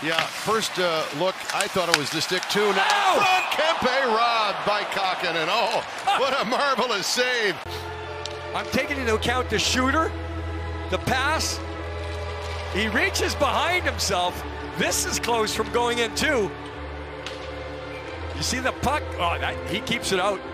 Yeah, first look, I thought it was the stick too. Now front, Kempe robbed by Kahkonen. Oh, what a marvelous save. I'm taking into account the shooter, the pass. He reaches behind himself. This is close from going in too. You see the puck? Oh, he keeps it out.